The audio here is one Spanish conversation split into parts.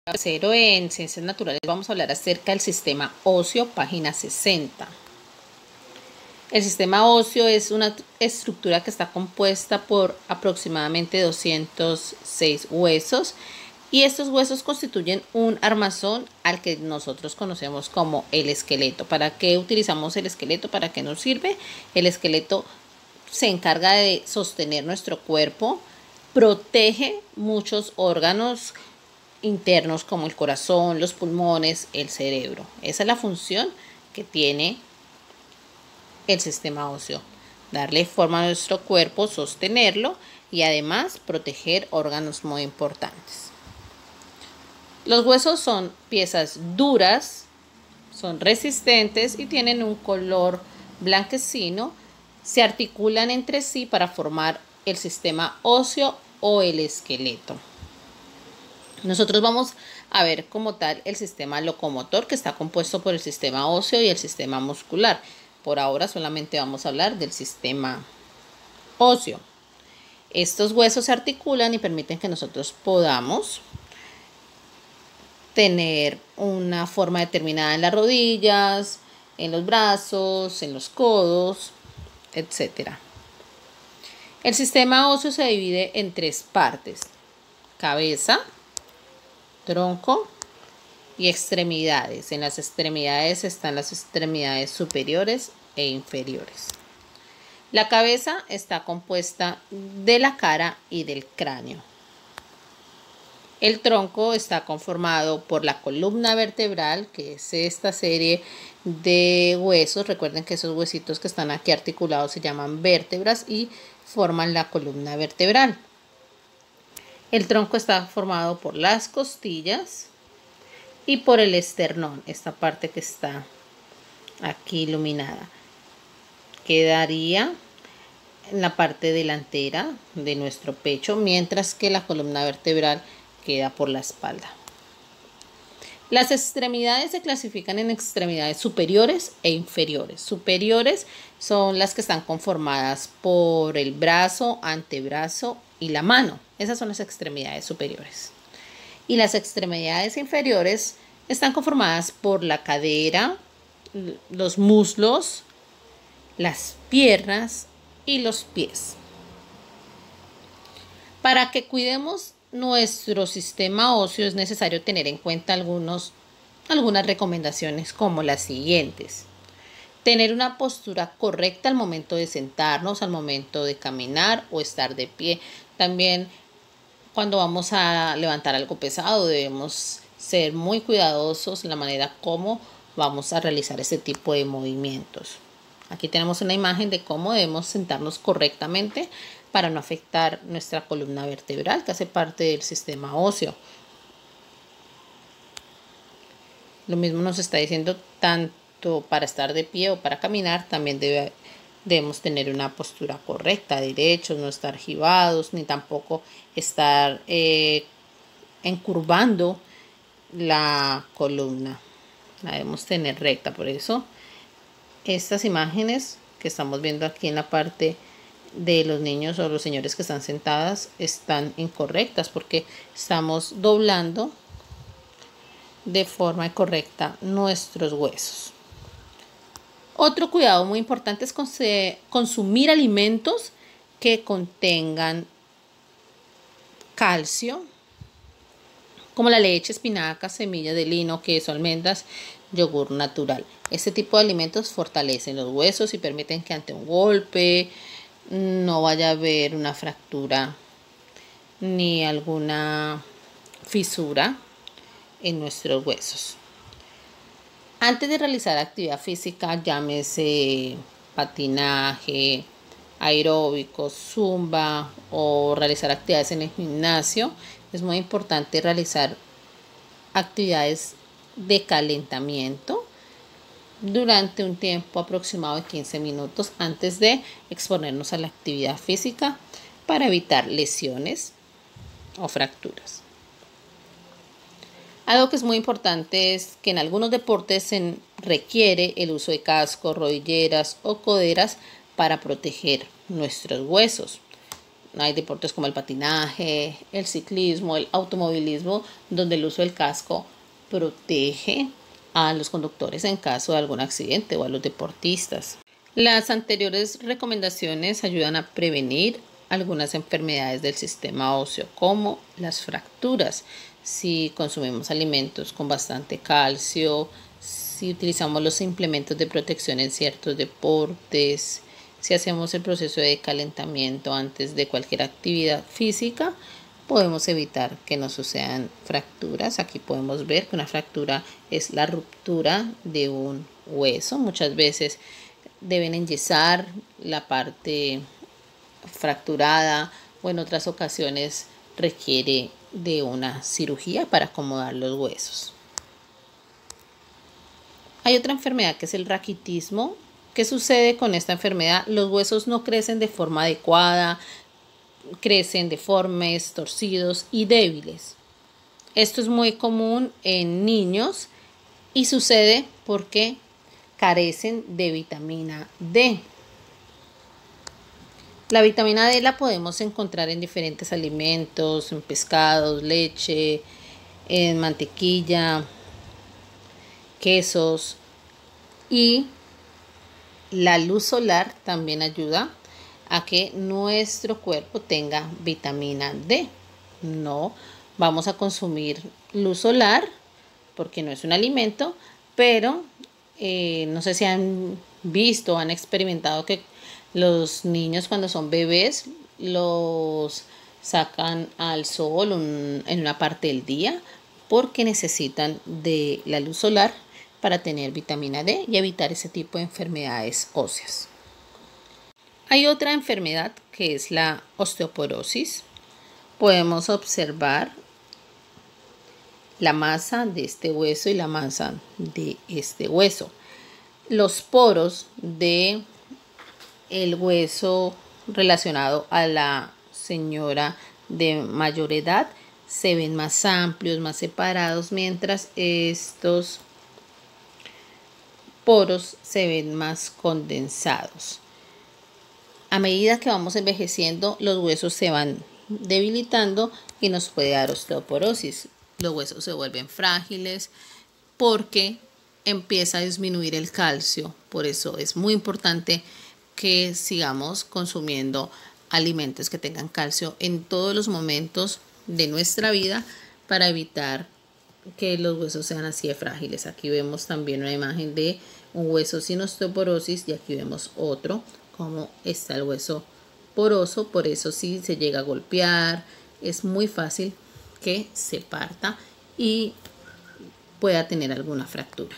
Cero en Ciencias Naturales vamos a hablar acerca del sistema óseo, página 60. El sistema óseo es una estructura que está compuesta por aproximadamente 206 huesos y estos huesos constituyen un armazón al que nosotros conocemos como el esqueleto. ¿Para qué utilizamos el esqueleto? ¿Para qué nos sirve? El esqueleto se encarga de sostener nuestro cuerpo, protege muchos órganos internos como el corazón, los pulmones, el cerebro. Esa es la función que tiene el sistema óseo: darle forma a nuestro cuerpo, sostenerlo y además proteger órganos muy importantes. Los huesos son piezas duras, son resistentes y tienen un color blanquecino. Se articulan entre sí para formar el sistema óseo o el esqueleto. Nosotros vamos a ver como tal el sistema locomotor, que está compuesto por el sistema óseo y el sistema muscular. Por ahora solamente vamos a hablar del sistema óseo. Estos huesos se articulan y permiten que nosotros podamos tener una forma determinada en las rodillas, en los brazos, en los codos, etc. El sistema óseo se divide en tres partes: cabeza, tronco y extremidades. En las extremidades están las extremidades superiores e inferiores. La cabeza está compuesta de la cara y del cráneo. El tronco está conformado por la columna vertebral, que es esta serie de huesos. Recuerden que esos huesitos que están aquí articulados se llaman vértebras y forman la columna vertebral. El tronco está formado por las costillas y por el esternón, esta parte que está aquí iluminada. Quedaría en la parte delantera de nuestro pecho, mientras que la columna vertebral queda por la espalda. Las extremidades se clasifican en extremidades superiores e inferiores. Superiores son las que están conformadas por el brazo, antebrazo y la mano. Esas son las extremidades superiores. Y las extremidades inferiores están conformadas por la cadera, los muslos, las piernas y los pies. Para que cuidemos nuestro sistema óseo es necesario tener en cuenta algunas recomendaciones, como las siguientes: tener una postura correcta al momento de sentarnos, al momento de caminar o estar de pie. También cuando vamos a levantar algo pesado debemos ser muy cuidadosos en la manera como vamos a realizar este tipo de movimientos. Aquí tenemos una imagen de cómo debemos sentarnos correctamente para no afectar nuestra columna vertebral, que hace parte del sistema óseo. Lo mismo nos está diciendo, tanto para estar de pie o para caminar, también debemos tener una postura correcta, derechos, no estar gibados, ni tampoco estar encurvando la columna. La debemos tener recta. Por eso estas imágenes que estamos viendo aquí en la parte de los niños o los señores que están sentadas están incorrectas, porque estamos doblando de forma incorrecta nuestros huesos. Otro cuidado muy importante es consumir alimentos que contengan calcio, como la leche, espinacas, semillas de lino, queso, almendras, yogur natural. Este tipo de alimentos fortalecen los huesos y permiten que ante un golpe no vaya a haber una fractura ni alguna fisura en nuestros huesos. Antes de realizar actividad física, llámese patinaje, aeróbicos, zumba o realizar actividades en el gimnasio, es muy importante realizar actividades de calentamiento durante un tiempo aproximado de 15 minutos antes de exponernos a la actividad física, para evitar lesiones o fracturas. Algo que es muy importante es que en algunos deportes se requiere el uso de cascos, rodilleras o coderas para proteger nuestros huesos. Hay deportes como el patinaje, el ciclismo, el automovilismo, donde el uso del casco protege a los conductores en caso de algún accidente o a los deportistas. Las anteriores recomendaciones ayudan a prevenir algunas enfermedades del sistema óseo, como las fracturas. Si consumimos alimentos con bastante calcio, si utilizamos los implementos de protección en ciertos deportes, si hacemos el proceso de calentamiento antes de cualquier actividad física, podemos evitar que nos sucedan fracturas. Aquí podemos ver que una fractura es la ruptura de un hueso. Muchas veces deben enyesar la parte fracturada o en otras ocasiones requiere de una cirugía para acomodar los huesos. Hay otra enfermedad que es el raquitismo. ¿Qué sucede con esta enfermedad? Los huesos no crecen de forma adecuada, crecen deformes, torcidos y débiles. Esto es muy común en niños y sucede porque carecen de vitamina D. La vitamina D la podemos encontrar en diferentes alimentos, en pescados, leche, en mantequilla, quesos, y la luz solar también ayuda a que nuestro cuerpo tenga vitamina D. No vamos a consumir luz solar porque no es un alimento, pero no sé si han visto o han experimentado que los niños cuando son bebés los sacan al sol en una parte del día porque necesitan de la luz solar para tener vitamina D y evitar ese tipo de enfermedades óseas. Hay otra enfermedad que es la osteoporosis. Podemos observar la masa de este hueso y la masa de este hueso. Los poros de el hueso relacionado a la señora de mayor edad se ven más amplios, más separados, mientras estos poros se ven más condensados. A medida que vamos envejeciendo, los huesos se van debilitando y nos puede dar osteoporosis. Los huesos se vuelven frágiles porque empieza a disminuir el calcio. Por eso es muy importante que sigamos consumiendo alimentos que tengan calcio en todos los momentos de nuestra vida para evitar que los huesos sean así de frágiles. Aquí vemos también una imagen de un hueso sin osteoporosis y aquí vemos otro, como está el hueso poroso. Por eso si se llega a golpear es muy fácil que se parta y pueda tener alguna fractura.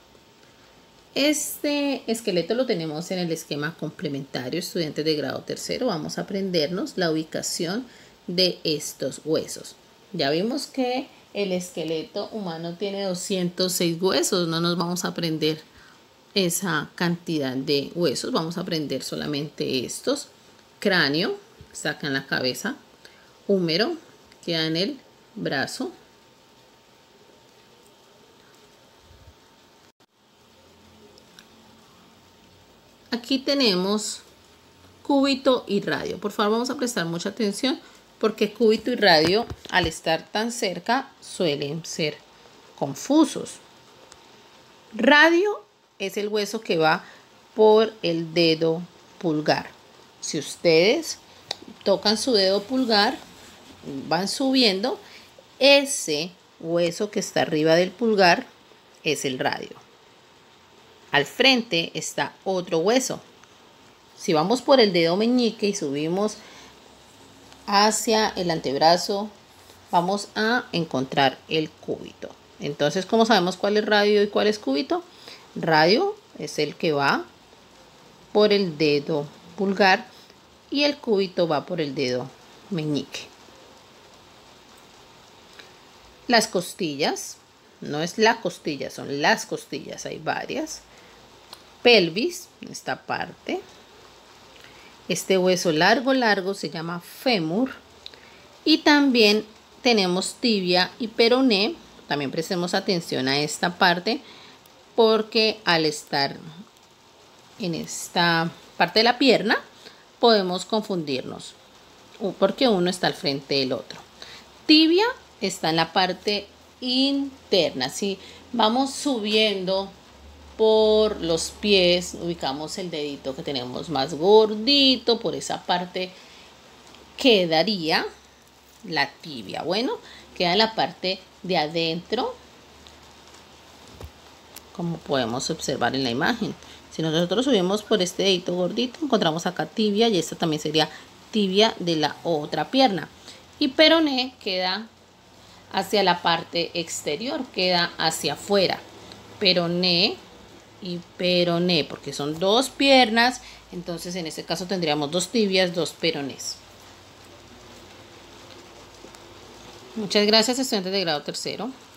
Este esqueleto lo tenemos en el esquema complementario. Estudiantes de grado tercero, vamos a aprendernos la ubicación de estos huesos. Ya vimos que el esqueleto humano tiene 206 huesos. No nos vamos a aprender esa cantidad de huesos. Vamos a aprender solamente estos. Cráneo, está acá en la cabeza. Húmero, queda en el brazo. Aquí tenemos cúbito y radio. Por favor, vamos a prestar mucha atención porque cúbito y radio, al estar tan cerca, suelen ser confusos. Radio es el hueso que va por el dedo pulgar. Si ustedes tocan su dedo pulgar, van subiendo, ese hueso que está arriba del pulgar es el radio. Al frente está otro hueso. Si vamos por el dedo meñique y subimos hacia el antebrazo, vamos a encontrar el cúbito. Entonces, ¿cómo sabemos cuál es radio y cuál es cúbito? Radio es el que va por el dedo pulgar y el cúbito va por el dedo meñique. Las costillas, no es la costilla, son las costillas, hay varias. Pelvis, esta parte. Este hueso largo se llama fémur. Y también tenemos tibia y peroné. También prestemos atención a esta parte porque al estar en esta parte de la pierna podemos confundirnos porque uno está al frente del otro. Tibia está en la parte interna. Si vamos subiendo por los pies, ubicamos el dedito que tenemos más gordito, por esa parte quedaría la tibia. Bueno, queda en la parte de adentro, como podemos observar en la imagen. Si nosotros subimos por este dedito gordito, encontramos acá tibia, y esta también sería tibia de la otra pierna. Y peroné queda hacia la parte exterior, queda hacia afuera. Peroné y peroné, porque son dos piernas, entonces en este caso tendríamos dos tibias, dos peronés. Muchas gracias, estudiantes de grado tercero.